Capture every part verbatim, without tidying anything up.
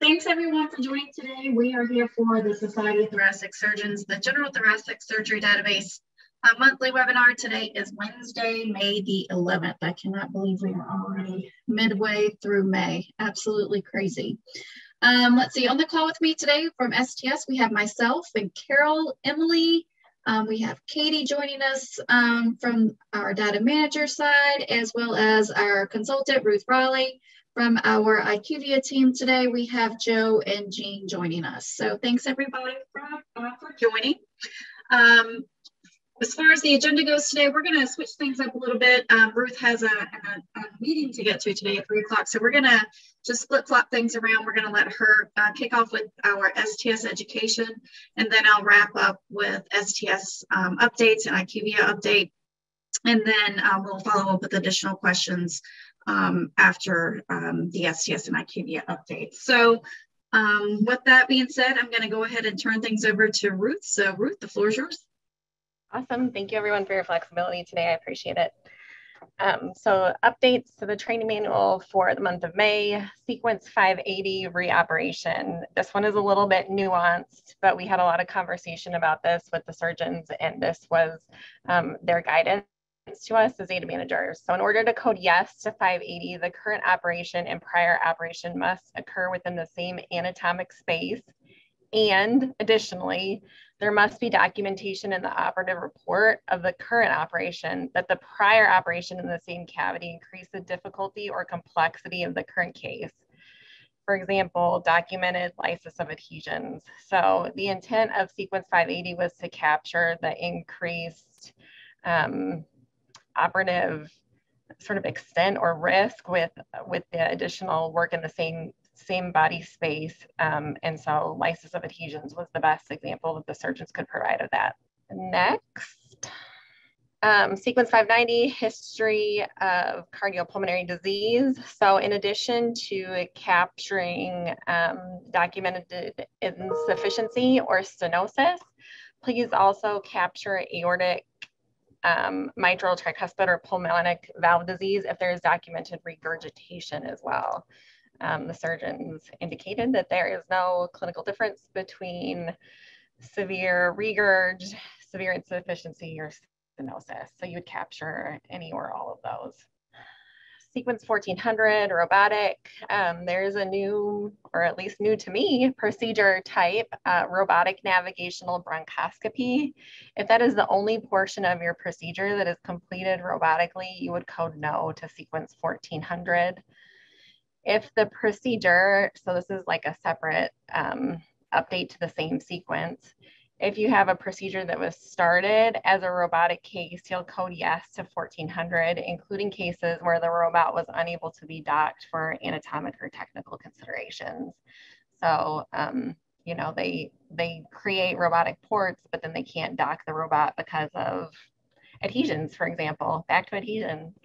Thanks everyone for joining today. We are here for the Society of Thoracic Surgeons, the General Thoracic Surgery Database uh, monthly webinar. Today is Wednesday, May the eleventh. I cannot believe we are already midway through May. Absolutely crazy. Um, let's see, on the call with me today from S T S, we have myself and Carol, Emily. Um, we have Katie joining us um, from our data manager side, as well as our consultant, Ruth Raleigh. From our IQVIA team today, we have Joe and Jean joining us. So thanks everybody for, uh, for joining. Um, as far as the agenda goes today, we're going to switch things up a little bit. Um, Ruth has a, a, a meeting to get to today at three o'clock. So we're going to just flip flop things around. We're going to let her uh, kick off with our S T S education, and then I'll wrap up with S T S um, updates and IQVIA update. And then uh, we'll follow up with additional questions um, after um, the S T S and IQVIA updates. So um, with that being said, I'm going to go ahead and turn things over to Ruth. So Ruth, the floor is yours. Awesome. Thank you everyone for your flexibility today. I appreciate it. Um, so updates to the training manual for the month of May, sequence five eighty reoperation. This one is a little bit nuanced, but we had a lot of conversation about this with the surgeons, and this was um, their guidance to us as data managers. So in order to code yes to five eighty, the current operation and prior operation must occur within the same anatomic space. And additionally, there must be documentation in the operative report of the current operation that the prior operation in the same cavity increased the difficulty or complexity of the current case. For example, documented lysis of adhesions. So the intent of sequence five eighty was to capture the increased um, operative sort of extent or risk with, with the additional work in the same same body space. Um, and so lysis of adhesions was the best example that the surgeons could provide of that. Next, um, sequence five ninety, history of cardiopulmonary disease. So in addition to capturing um, documented insufficiency or stenosis, please also capture aortic um, mitral, tricuspid, or pulmonic valve disease if there is documented regurgitation as well. Um, the surgeons indicated that there is no clinical difference between severe regurg, severe insufficiency, or stenosis. So you would capture any or all of those. Sequence fourteen hundred, robotic. Um, there's a new, or at least new to me, procedure type, uh, robotic navigational bronchoscopy. If that is the only portion of your procedure that is completed robotically, you would code no to sequence fourteen hundred. If the procedure, so this is like a separate um, update to the same sequence. If you have a procedure that was started as a robotic case, you'll code yes to fourteen hundred, including cases where the robot was unable to be docked for anatomic or technical considerations. So, um, you know, they, they create robotic ports, but then they can't dock the robot because of adhesions, for example. Back to adhesion.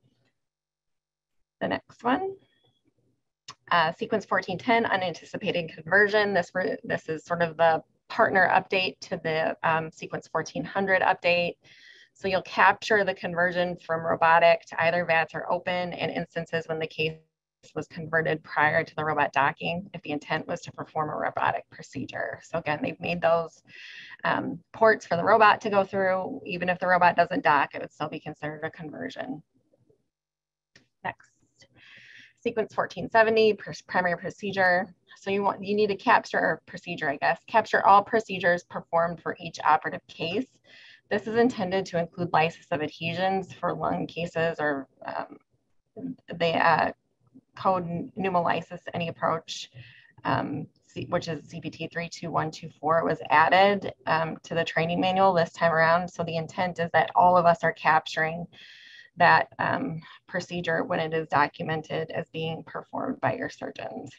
The next one. Uh, sequence fourteen ten, unanticipated conversion. This, this is sort of the partner update to the um, sequence fourteen hundred update. So you'll capture the conversion from robotic to either V A T S or open in instances when the case was converted prior to the robot docking, if the intent was to perform a robotic procedure. So again, they've made those um, ports for the robot to go through. Even if the robot doesn't dock, it would still be considered a conversion. Next. Sequence fourteen seventy, primary procedure. So you want, you need to capture, or procedure, I guess, capture all procedures performed for each operative case. This is intended to include lysis of adhesions for lung cases, or um, the uh, code pneumolysis, any approach, um, which is C P T three two one two four, was added um, to the training manual this time around. So the intent is that all of us are capturing that um, procedure when it is documented as being performed by your surgeons.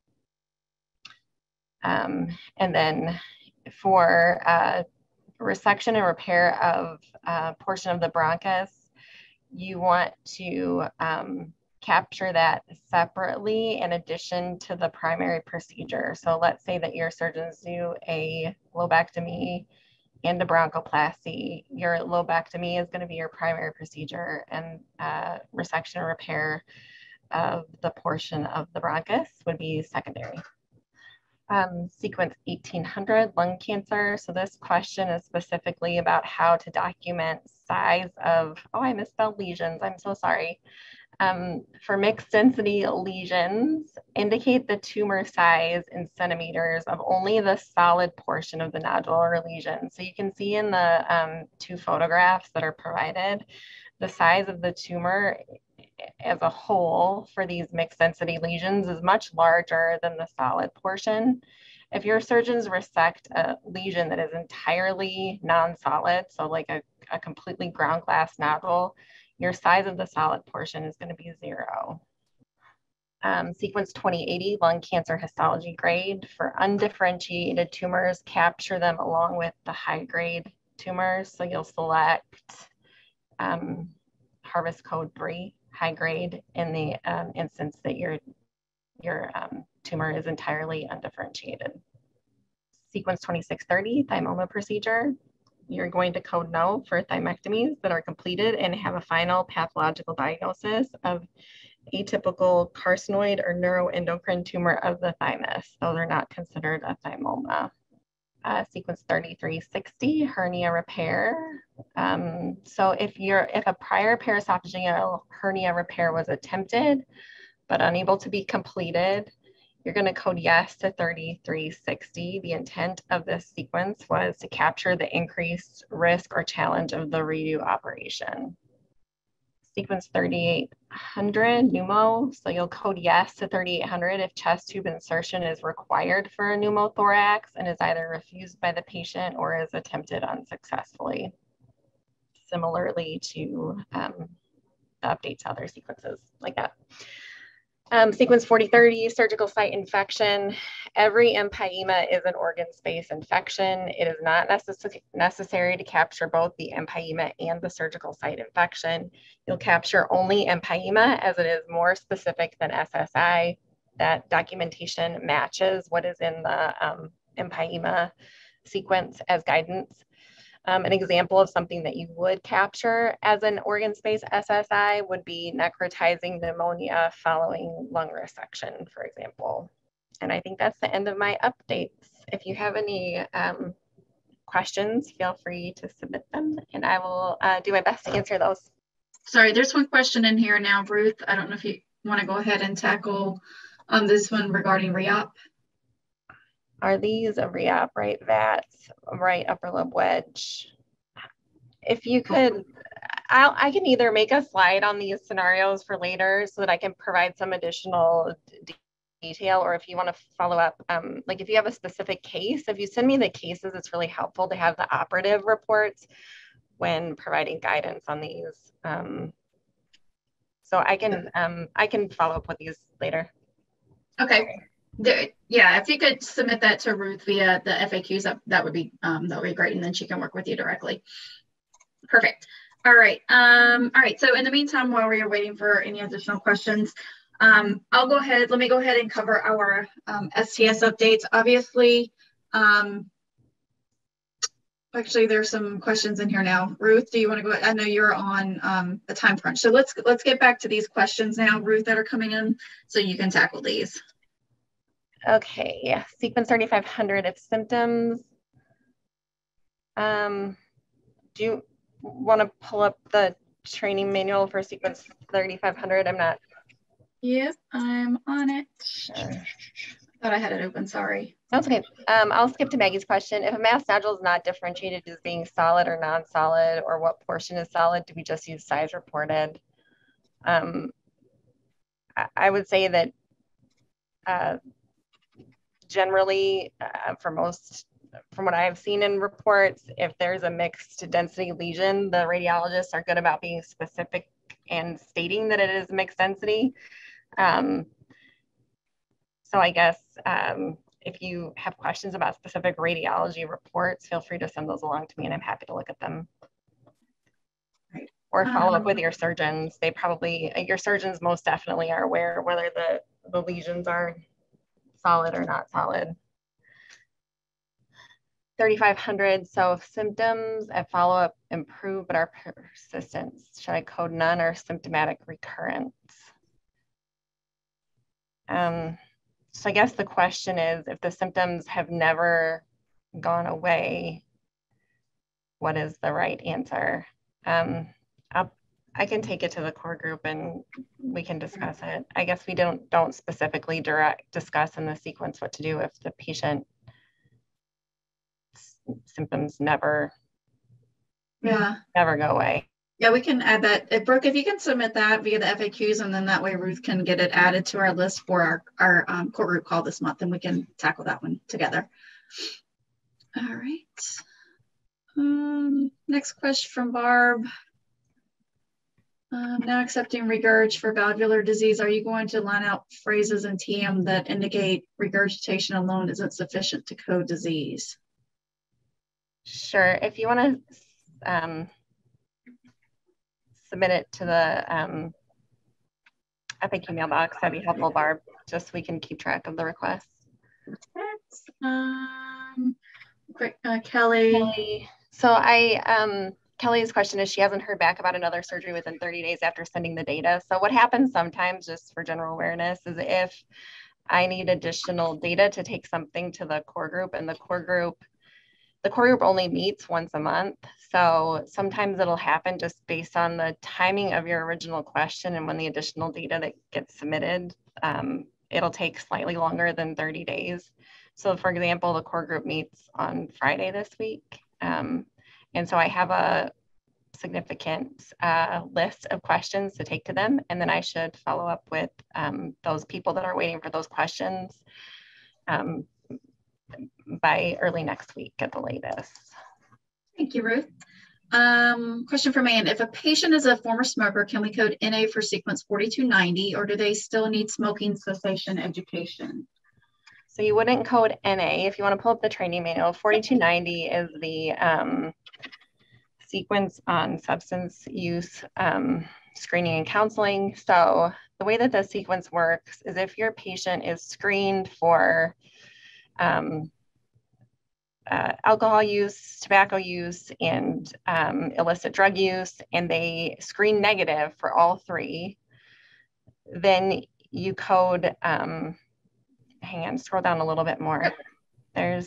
Um, and then for uh, resection and repair of a portion of the bronchus, you want to um, capture that separately in addition to the primary procedure. So let's say that your surgeons do a lobectomy and a bronchoplasty. Your lobectomy is going to be your primary procedure, and uh, resection and repair of the portion of the bronchus would be secondary. Um, sequence eighteen hundred, lung cancer. So this question is specifically about how to document size of, oh, I misspelled lesions. I'm so sorry. Um, for mixed density lesions, indicate the tumor size in centimeters of only the solid portion of the nodular lesion. So you can see in the um, two photographs that are provided, the size of the tumor as a whole for these mixed density lesions is much larger than the solid portion. If your surgeons resect a lesion that is entirely non-solid, so like a, a completely ground glass nodule, your size of the solid portion is going to be zero. Um, sequence twenty eighty, lung cancer histology grade. For undifferentiated tumors, capture them along with the high grade tumors. So you'll select um, harvest code three, high grade, in the um, instance that your, your um, tumor is entirely undifferentiated. Sequence twenty-six thirty, thymoma procedure. You're going to code no for thymectomies that are completed and have a final pathological diagnosis of atypical carcinoid or neuroendocrine tumor of the thymus. Those are not considered a thymoma. Uh, sequence thirty-three sixty, hernia repair. Um, so if you're if a prior paraesophageal hernia repair was attempted but unable to be completed, you're going to code yes to thirty-three sixty. The intent of this sequence was to capture the increased risk or challenge of the redo operation. Sequence thirty-eight hundred, pneumo. So you'll code yes to thirty-eight hundred if chest tube insertion is required for a pneumothorax and is either refused by the patient or is attempted unsuccessfully. Similarly to um, the updates to other sequences like that. Um, sequence forty thirty, surgical site infection. Every empyema is an organ space infection. It is not necess necessary to capture both the empyema and the surgical site infection. You'll capture only empyema as it is more specific than S S I. That documentation matches what is in the um, empyema sequence as guidance. Um, an example of something that you would capture as an organ space S S I would be necrotizing pneumonia following lung resection, for example. And I think that's the end of my updates. If you have any um, questions, feel free to submit them and I will uh, do my best to answer those. Sorry, there's one question in here now, Ruth. I don't know if you want to go ahead and tackle um, this one regarding reop. Are these a reop, right? V A Ts, right upper lobe wedge? If you could, I'll, I can either make a slide on these scenarios for later so that I can provide some additional detail, or if you want to follow up, um, like if you have a specific case, if you send me the cases, it's really helpful to have the operative reports when providing guidance on these. Um, so I can, um, I can follow up with these later. Okay. There, yeah, if you could submit that to Ruth via the F A Qs, that, that would be um, that would be great, and then she can work with you directly. Perfect. All right. Um, all right. So in the meantime, while we are waiting for any additional questions, um, I'll go ahead. Let me go ahead and cover our um, S T S updates. Obviously, um, actually, there's some questions in here now. Ruth, do you want to go? I know you're on um, the time crunch, so let's let's get back to these questions now, Ruth, that are coming in, so you can tackle these. Okay, sequence thirty-five hundred if symptoms. Um, do you want to pull up the training manual for sequence thirty-five hundred? I'm not. Yes, I'm on it. Sure. Thought I had it open, sorry. That's okay. Um, I'll skip to Maggie's question. If a mass nodule is not differentiated as being solid or non-solid, or what portion is solid, do we just use size reported? Um, I, I would say that uh, generally, uh, for most, from what I've seen in reports, if there's a mixed density lesion, the radiologists are good about being specific and stating that it is mixed density. Um, so I guess um, if you have questions about specific radiology reports, feel free to send those along to me and I'm happy to look at them. Right. Or follow um, up with your surgeons. They probably, your surgeons most definitely are aware whether the, the lesions are solid or not solid. thirty-five hundred, so if symptoms at follow-up improve but are persistent, should I code none or symptomatic recurrence? Um, so I guess the question is, if the symptoms have never gone away, what is the right answer? Um, I'll, I can take it to the core group and we can discuss it. I guess we don't don't specifically direct discuss in the sequence what to do if the patient symptoms never, yeah, never go away. Yeah, we can add that. If, Brooke, if you can submit that via the F A Qs, and then that way Ruth can get it added to our list for our, our um, core group call this month, and we can tackle that one together. All right. Um, next question from Barb. Um, now accepting regurg for valvular disease, are you going to line out phrases in T M that indicate regurgitation alone isn't sufficient to code disease? Sure. If you want to um, submit it to the um, F A Q mailbox, that'd be helpful, Barb, just so we can keep track of the requests. Um, quick, uh, Kelly. Kelly. So I, um, Kelly's question is she hasn't heard back about another surgery within thirty days after sending the data. So what happens sometimes, just for general awareness, is if I need additional data to take something to the core group, and the core group, the core group only meets once a month. So sometimes it'll happen just based on the timing of your original question and when the additional data that gets submitted, um, it'll take slightly longer than thirty days. So for example, the core group meets on Friday this week. Um, and so I have a significant uh, list of questions to take to them. And then I should follow up with um, those people that are waiting for those questions um, by early next week at the latest. Thank you, Ruth. Um, question from Ann. If a patient is a former smoker, can we code N A for sequence forty-two ninety, or do they still need smoking cessation education? So you wouldn't code N A. If you want to pull up the training manual, forty-two ninety is the um, sequence on substance use um, screening and counseling. So the way that the sequence works is if your patient is screened for um, uh, alcohol use, tobacco use, and um, illicit drug use, and they screen negative for all three, then you code, um, hang on, scroll down a little bit more. There's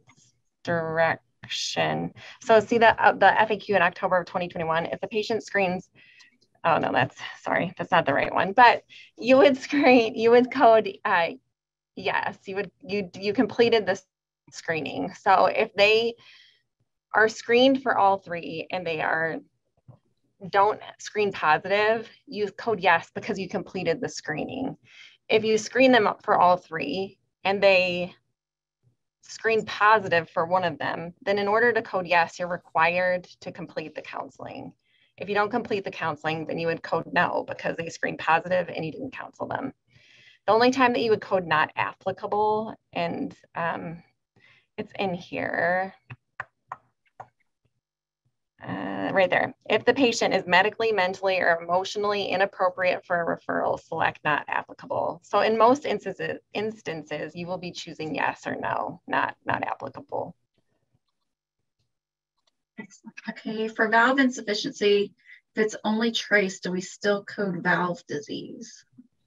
direction. So see the, uh, the F A Q in October of twenty twenty-one, if the patient screens, oh no, that's, sorry, that's not the right one, but you would screen, you would code, uh, yes, you would, you, you completed this screening. So if they are screened for all three and they are, don't screen positive, you code yes because you completed the screening. If you screen them up for all three and they screen positive for one of them, then in order to code yes, you're required to complete the counseling. If you don't complete the counseling, then you would code no because they screened positive and you didn't counsel them. The only time that you would code not applicable, and um, it's in here, uh, right there. If the patient is medically, mentally, or emotionally inappropriate for a referral, select not applicable. So in most instances, instances, you will be choosing yes or no, not, not applicable. Excellent. Okay, for valve insufficiency, if it's only trace, do we still code valve disease?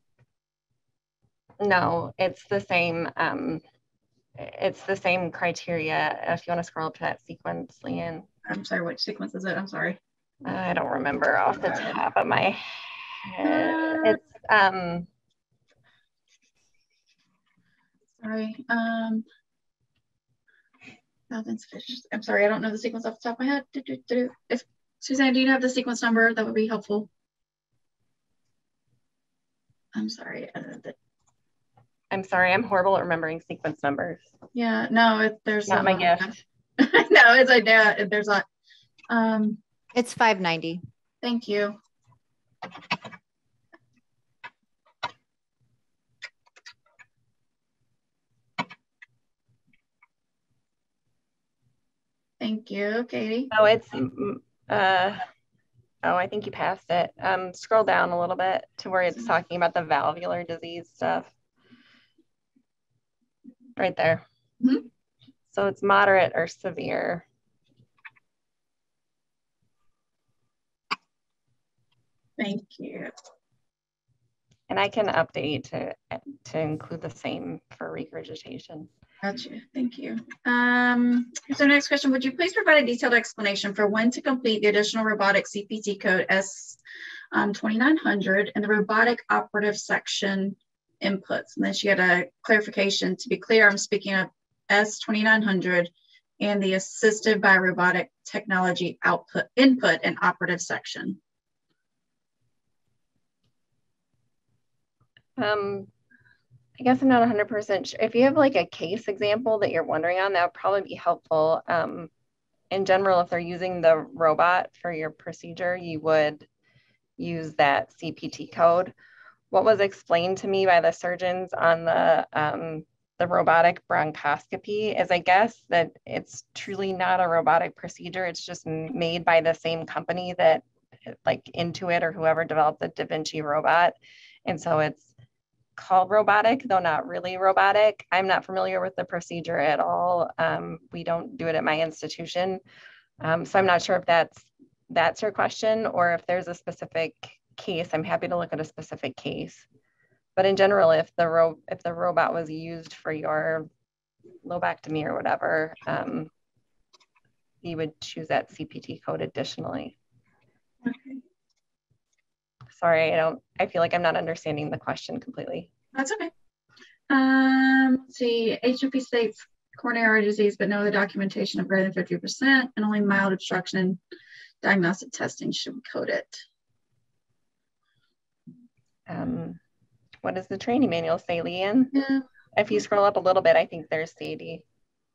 No, it's the same. Um, it's the same criteria. If you want to scroll up to that sequence, Leanne. I'm sorry, which sequence is it? I'm sorry. I don't remember off the top of my head. It's um. Sorry. Um. Valve insufficiency. I'm sorry, I don't know the sequence off the top of my head. Do, do, do. If Suzanne, do you have the sequence number? That would be helpful. I'm sorry. Uh, the, I'm sorry, I'm horrible at remembering sequence numbers. Yeah, no, it, there's not a, my gift. no, it's like yeah, there's a. Um, it's five ninety. Thank you. Thank you, Katie. Oh, it's uh. Oh, I think you passed it. Um, scroll down a little bit to where it's talking about the valvular disease stuff. Right there. Mm-hmm. So it's moderate or severe. Thank you. And I can update to, to include the same for regurgitation. Gotcha, thank you. Um, here's our next question. Would you please provide a detailed explanation for when to complete the additional robotic C P T code S twenty-nine hundred and the robotic operative section inputs? And then she had a clarification. To be clear, I'm speaking of S twenty-nine hundred and the assisted by robotic technology output input and operative section. Um, I guess I'm not one hundred percent sure. If you have like a case example that you're wondering on, that would probably be helpful. Um, in general, if they're using the robot for your procedure, you would use that C P T code. What was explained to me by the surgeons on the um, the robotic bronchoscopy is, I guess, that it's truly not a robotic procedure. It's just made by the same company that, like Intuit or whoever developed the Da Vinci robot, and so it's called robotic, though not really robotic. I'm not familiar with the procedure at all. Um, we don't do it at my institution. Um, so I'm not sure if that's that's your question or if there's a specific case. I'm happy to look at a specific case. But in general, if the ro if the robot was used for your lobectomy or whatever, um, you would choose that C P T code additionally. Okay. Sorry, I don't, I feel like I'm not understanding the question completely. That's okay. Um, let's see, H M P states coronary artery disease, but no other documentation of greater than fifty percent and only mild obstruction in diagnostic testing should code it. Um, what does the training manual say, Leanne? Yeah. If you scroll up a little bit, I think there's C A D.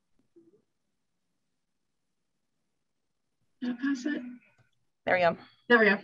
Did I pass it? There we go. There we go.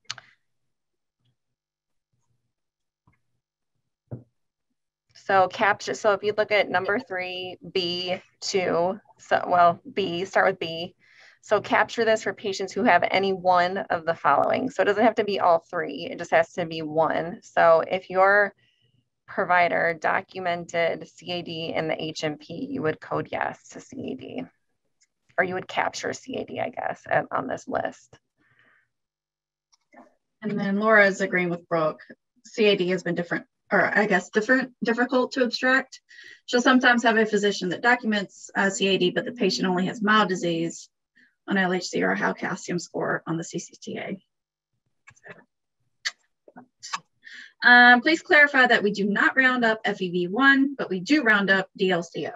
So capture, so if you look at number three, B two, so well, B, start with B. So capture this for patients who have any one of the following. So it doesn't have to be all three, it just has to be one. So if your provider documented C A D in the H M P, you would code yes to C A D. Or you would capture C A D, I guess, on this list. And then Laura is agreeing with Brooke. C A D has been different, or I guess different, difficult to abstract. She'll sometimes have a physician that documents uh, C A D, but the patient only has mild disease on L H C or a high calcium score on the C C T A. Um, please clarify that we do not round up F E V one, but we do round up D L C O.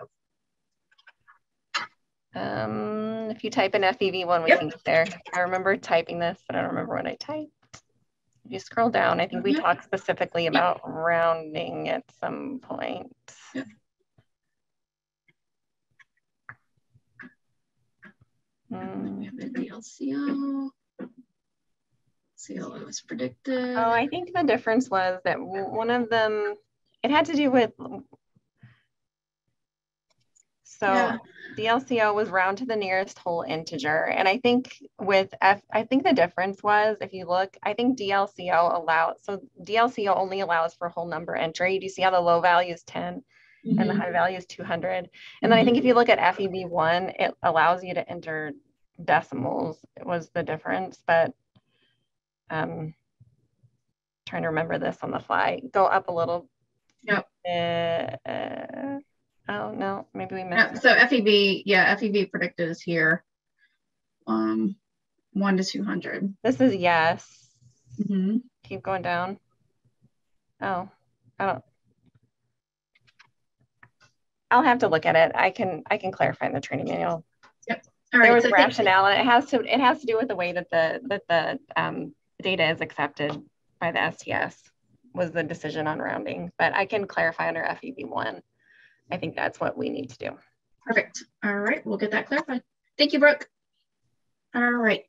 Um, if you type in F E V one, we Yep. can get there. I remember typing this, but I don't remember what I typed. If you scroll down, I think we Yep. talked specifically about yep. rounding at some point. Yep. Hmm. We have the D L C O. C L O is predicted. Oh, I think the difference was that one of them, it had to do with, so yeah. D L C O was round to the nearest whole integer. And I think with F, I think the difference was, if you look, I think D L C O allows, so D L C O only allows for whole number entry. Do you see how the low value is ten mm-hmm. and the high value is two hundred? And mm-hmm. then I think if you look at F E V one, it allows you to enter decimals. It was the difference, but um, trying to remember this on the fly. Go up a little. Yep. Uh, uh, oh no, maybe we missed. Uh, so F E V, yeah, F E V predicted is here. Um, one to two hundred. This is yes. Mm-hmm. Keep going down. Oh, I don't. I'll have to look at it. I can I can clarify in the training manual. Yep. All right. There was so rationale, and it has to it has to do with the way that the that the um, data is accepted by the S T S was the decision on rounding. But I can clarify under F E V one. I think that's what we need to do. Perfect. All right, we'll get that clarified. Thank you, Brooke. All right.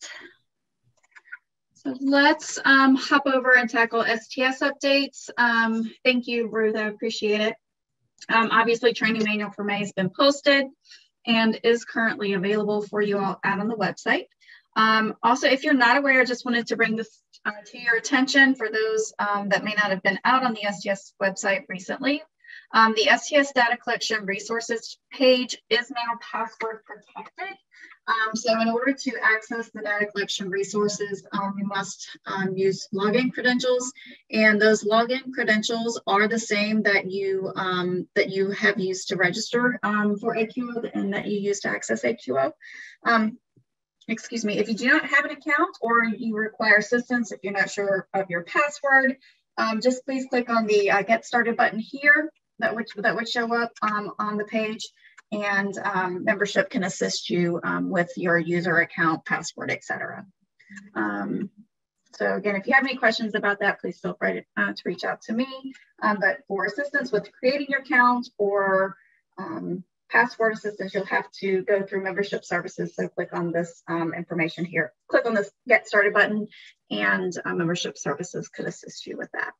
So let's um, hop over and tackle S T S updates. Um, thank you, Ruth. I appreciate it. Um, obviously, training manual for May has been posted and is currently available for you all out on the website. Um, also, if you're not aware, I just wanted to bring this uh, to your attention for those um, that may not have been out on the S T S website recently. Um, the S T S data collection resources page is now password protected. Um, so in order to access the data collection resources, um, you must um, use login credentials, and those login credentials are the same that you um, that you have used to register um, for A Q O and that you use to access A Q O. Um, excuse me, if you do not have an account or you require assistance, if you're not sure of your password, um, just please click on the uh, Get Started button here that would, that would show up um, on the page, and um, membership can assist you um, with your user account, password, et cetera. Um, so again, if you have any questions about that, please feel free to, uh, to reach out to me. Um, but for assistance with creating your account or um, password assistance, you'll have to go through membership services. So click on this um, information here. Click on this Get Started button, and uh, membership services could assist you with that.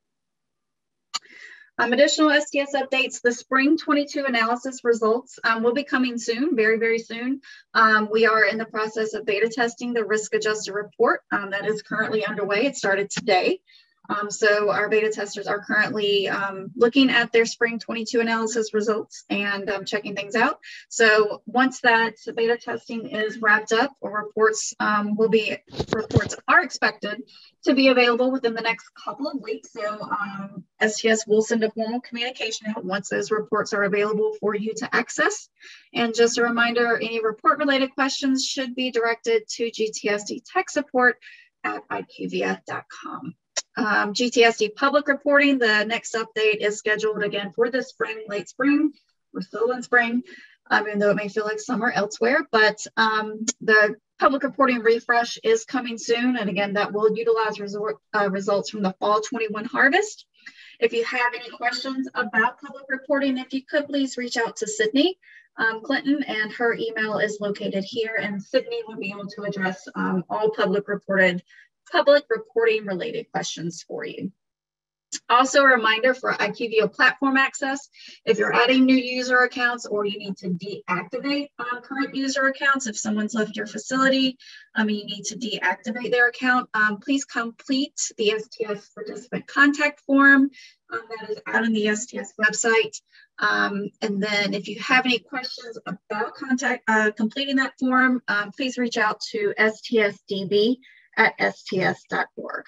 Um, additional S T S updates, the spring twenty-two analysis results um, will be coming soon, very, very soon. Um, we are in the process of beta testing the risk adjusted report um, that is currently underway. It started today. Um, so our beta testers are currently um, looking at their spring twenty-two analysis results and um, checking things out. So once that beta testing is wrapped up, or reports um, will be, reports are expected to be available within the next couple of weeks. So um, S T S will send a formal communication out once those reports are available for you to access. And just a reminder, any report related questions should be directed to G T S D tech support at I Q V I A dot com. Um, G T S D public reporting, the next update is scheduled again for the spring, late spring. We're still in spring, um, even though it may feel like summer elsewhere, but um, the public reporting refresh is coming soon. And again, that will utilize resort, uh, results from the fall twenty-one harvest. If you have any questions about public reporting, if you could please reach out to Sydney um, Clinton, and her email is located here, and Sydney will be able to address um, all public reported public reporting related questions for you. Also a reminder for I Q V I A platform access, if you're adding new user accounts or you need to deactivate um, current user accounts, if someone's left your facility, um, you need to deactivate their account, um, please complete the S T S participant contact form um, that is out on the S T S website. Um, and then if you have any questions about contact, uh, completing that form, um, please reach out to S T S D B at S T S dot org.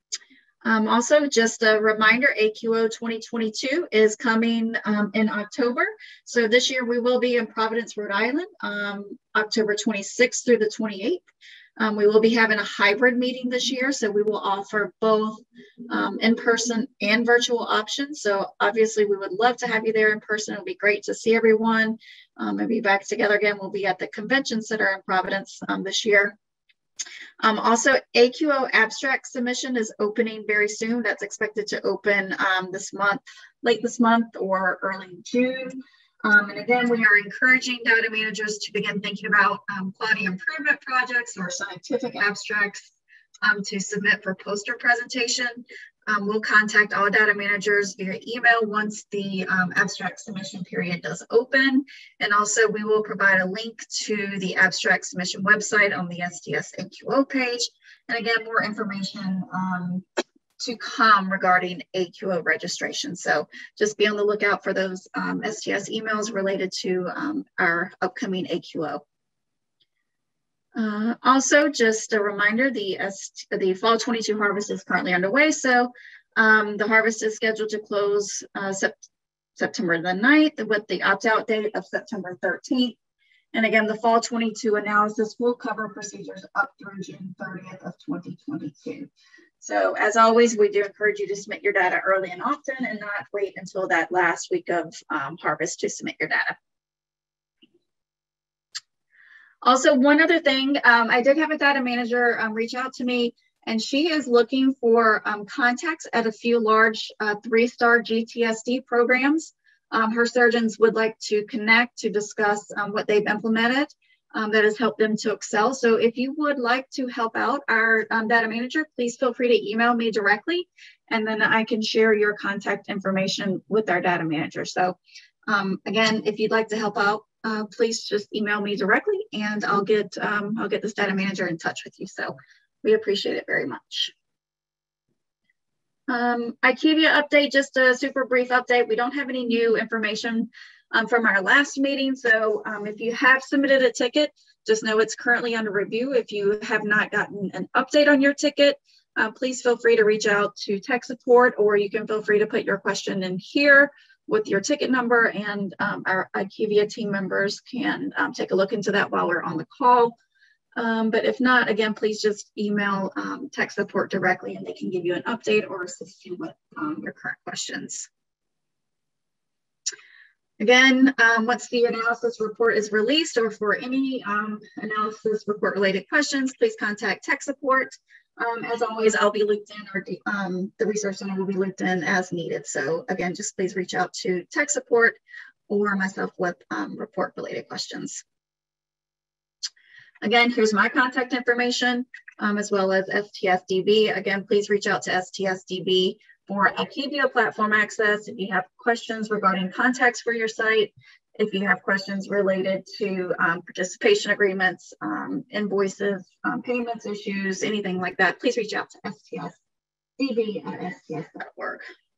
Um, also, just a reminder, A Q O twenty twenty-two is coming um, in October. So this year we will be in Providence, Rhode Island, um, October twenty-sixth through the twenty-eighth. Um, we will be having a hybrid meeting this year, so we will offer both um, in-person and virtual options. So obviously we would love to have you there in person. It would be great to see everyone um, and be back together again. We'll be at the Convention Center in Providence um, this year. Um, also, A Q O abstract submission is opening very soon. That's expected to open um, this month, late this month or early June. Um, and again, we are encouraging data managers to begin thinking about um, quality improvement projects or scientific abstracts um, to submit for poster presentation. Um, we'll contact all data managers via email once the um, abstract submission period does open. And also we will provide a link to the abstract submission website on the S T S A Q O page. And again, more information um, to come regarding A Q O registration. So just be on the lookout for those um, S T S emails related to um, our upcoming A Q O. Uh, also, just a reminder, the, the fall twenty-two harvest is currently underway. So um, the harvest is scheduled to close uh, sept September the ninth with the opt-out date of September thirteenth. And again, the fall twenty-two analysis will cover procedures up through June thirtieth of twenty twenty-two. So as always, we do encourage you to submit your data early and often and not wait until that last week of um, harvest to submit your data. Also, one other thing, um, I did have a data manager um, reach out to me, and she is looking for um, contacts at a few large uh, three-star G T S D programs. Um, her surgeons would like to connect to discuss um, what they've implemented um, that has helped them to excel. So if you would like to help out our um, data manager, please feel free to email me directly, and then I can share your contact information with our data manager. So um, again, if you'd like to help out, Uh, please just email me directly, and I'll get um, I'll get this data manager in touch with you. So we appreciate it very much. Um, IQVIA update, just a super brief update. We don't have any new information um, from our last meeting. So um, if you have submitted a ticket, Just know it's currently under review. If you have not gotten an update on your ticket, uh, please feel free to reach out to tech support, or you can feel free to put your question in here with your ticket number, and um, our IQVIA team members can um, take a look into that while we're on the call. Um, but if not, again, please just email um, tech support directly and they can give you an update or assist you with um, your current questions. Again, um, once the analysis report is released, or for any um, analysis report related questions, please contact tech support. Um, as always, I'll be looped in, or um, the research center will be looped in as needed. So again, just please reach out to tech support or myself with um, report related questions. Again, here's my contact information, um, as well as S T S D B. Again, please reach out to S T S D B for IQVIA platform access. If you have questions regarding contacts for your site, if you have questions related to um, participation agreements, um, invoices, um, payments issues, anything like that, please reach out to S T S D B at S T S dot org.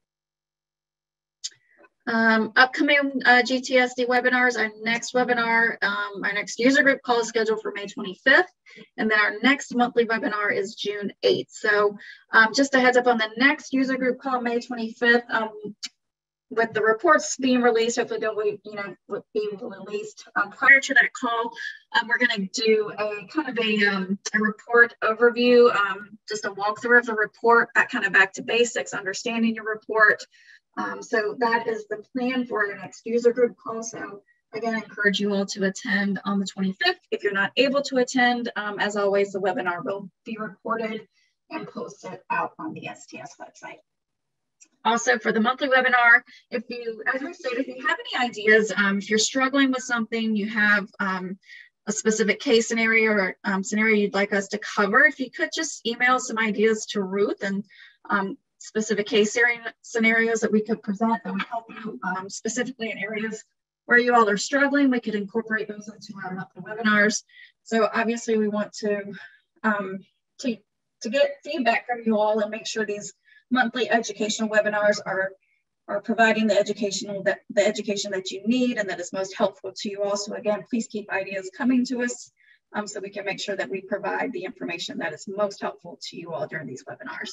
Um, upcoming uh, G T S D webinars, our next webinar, um, our next user group call is scheduled for May twenty-fifth, and then our next monthly webinar is June eighth. So um, just a heads up on the next user group call, May twenty-fifth, um, with the reports being released, hopefully they'll be, you know, be released um, prior to that call. Um, we're going to do a kind of a, um, a report overview, um, just a walkthrough of the report, that kind of back to basics, understanding your report. Um, so that is the plan for our next user group call. So again, I encourage you all to attend on the twenty-fifth. If you're not able to attend, um, as always, the webinar will be recorded and posted out on the S T S website. Also, for the monthly webinar, if you, as we said, if you have any ideas, um, if you're struggling with something, you have um, a specific case scenario or um, scenario you'd like us to cover, if you could just email some ideas to Ruth, and um, specific case scenarios that we could present that would help you um, specifically in areas where you all are struggling, we could incorporate those into our monthly webinars. So obviously we want to, um, to, to get feedback from you all and make sure these monthly educational webinars are, are providing the educational that the education that you need and that is most helpful to you all. So again, please keep ideas coming to us um, so we can make sure that we provide the information that is most helpful to you all during these webinars.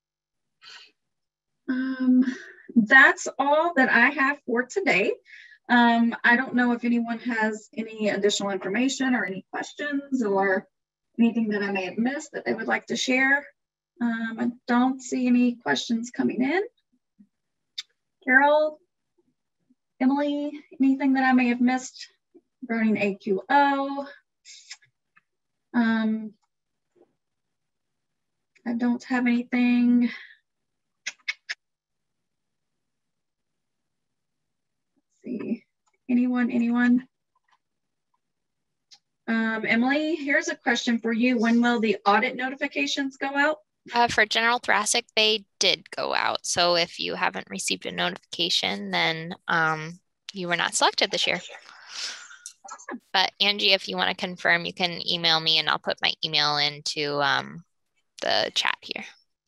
Um, that's all that I have for today. Um, I don't know if anyone has any additional information or any questions or anything that I may have missed that they would like to share. Um, I don't see any questions coming in. Carol, Emily, anything that I may have missed regarding A Q O? Um, I don't have anything. See, anyone, anyone? Um, Emily, here's a question for you. When will the audit notifications go out? Uh, for general thoracic, they did go out. So if you haven't received a notification, then um, you were not selected this year. Awesome. But Angie, if you want to confirm, you can email me and I'll put my email into um, the chat here.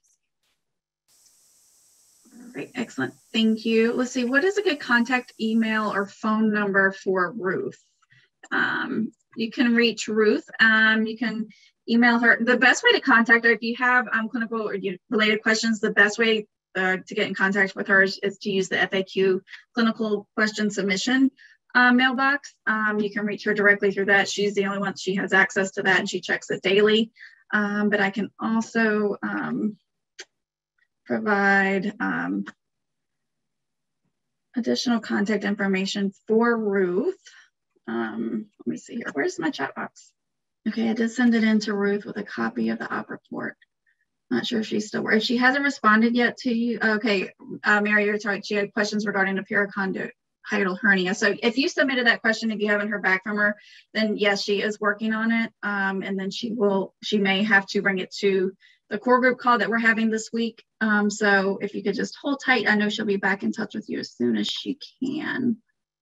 All right, excellent. Thank you. Let's see, what is a good contact email or phone number for Ruth? Um, you can reach Ruth. Um, you can email her. The best way to contact her, if you have um, clinical or related questions, the best way uh, to get in contact with her is, is to use the F A Q clinical question submission uh, mailbox. Um, you can reach her directly through that. She's the only one, she has access to that and she checks it daily. Um, but I can also um, provide um, additional contact information for Ruth. Um, let me see here. Where's my chat box? Okay, I did send it in to Ruth with a copy of the op report. Not sure if she's still, if she hasn't responded yet to you. Okay, uh, Mary, you're talking, she had questions regarding a pericondylar hernia. So if you submitted that question, if you haven't heard back from her, then yes, she is working on it. Um, and then she will, she may have to bring it to the core group call that we're having this week. Um, so if you could just hold tight, I know she'll be back in touch with you as soon as she can.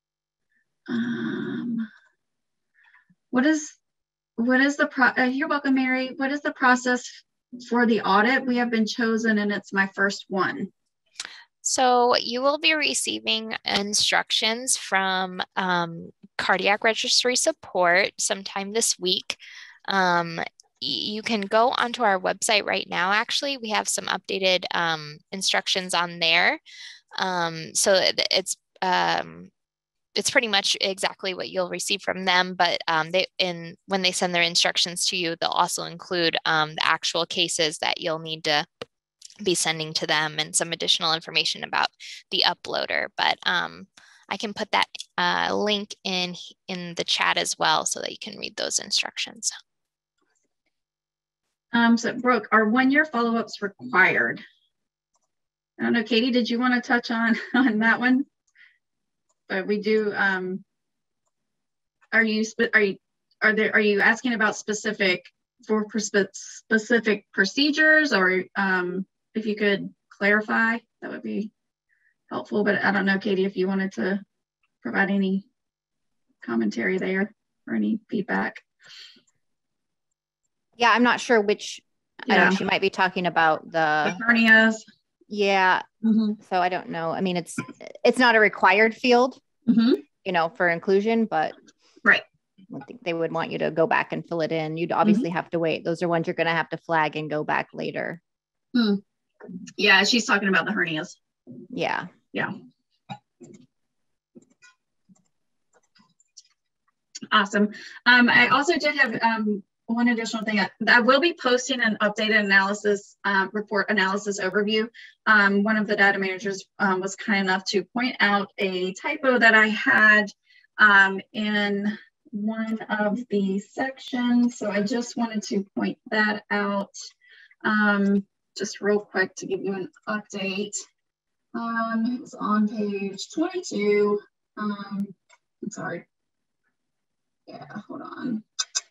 Um, what is, what is the pro, uh, you're welcome, Mary. What is the process for the audit? We have been chosen and it's my first one. So you will be receiving instructions from um, cardiac registry support sometime this week. Um, you can go onto our website right now. Actually, we have some updated um, instructions on there. Um, so it's um, it's pretty much exactly what you'll receive from them, but um, they in when they send their instructions to you, they'll also include um, the actual cases that you'll need to be sending to them and some additional information about the uploader. But um, I can put that uh, link in in the chat as well so that you can read those instructions. Um, so Brooke, are one-year follow-ups required? I don't know, Katie, did you want to touch on, on that one? But we do, um, are you, are you, are there, are you asking about specific, for specific procedures, or um, if you could clarify, that would be helpful. But I don't know, Katie, if you wanted to provide any commentary there or any feedback. Yeah, I'm not sure which, yeah. I don't know, she might be talking about the, the hernias. Yeah. Mm-hmm. So I don't know. I mean, it's, it's not a required field, mm-hmm. you know, for inclusion, but right. I think they would want you to go back and fill it in. You'd obviously mm-hmm. have to wait. Those are ones you're going to have to flag and go back later. Hmm. Yeah. She's talking about the hernias. Yeah. Yeah. Awesome. Um, I also did have, um, one additional thing. I, I will be posting an updated analysis uh, report analysis overview. Um, one of the data managers um, was kind enough to point out a typo that I had um, in one of the sections. So I just wanted to point that out um, just real quick to give you an update. Um, it's on page twenty-two. Um, I'm sorry. Yeah, hold on.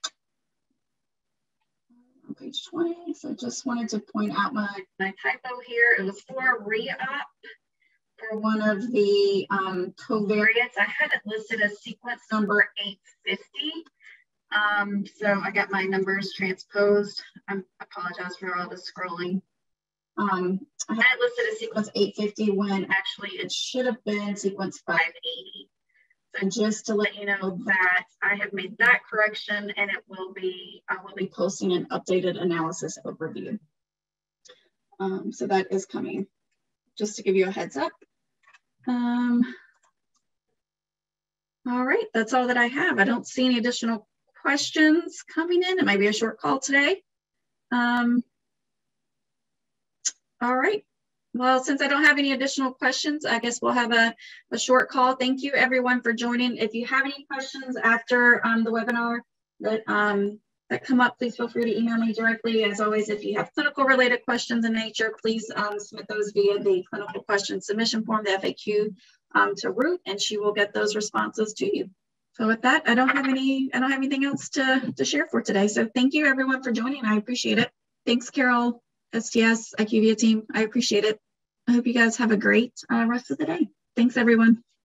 On page twenty, so just wanted to point out my, my typo here. It was for re-op for one of the um, covariates. I had it listed as sequence number eight fifty. Um, so I got my numbers transposed. I apologize for all the scrolling. Um, I had it listed as sequence eight fifty when actually it should have been sequence five eighty. So just to let you know that I have made that correction, and it will be, I will be posting an updated analysis overview. Um, so that is coming, just to give you a heads up. Um, all right, that's all that I have. I don't see any additional questions coming in. It might be a short call today. Um, all right. Well, since I don't have any additional questions, I guess we'll have a, a short call. Thank you everyone for joining. If you have any questions after um, the webinar that, um, that come up, please feel free to email me directly. As always, if you have clinical related questions in nature, please um, submit those via the clinical question submission form, the F A Q um, to Ruth, and she will get those responses to you. So with that, I don't have any, I don't have anything else to, to share for today. So thank you everyone for joining. I appreciate it. Thanks, Carol. S T S, IQVIA team, I appreciate it. I hope you guys have a great uh, rest of the day. Thanks, everyone.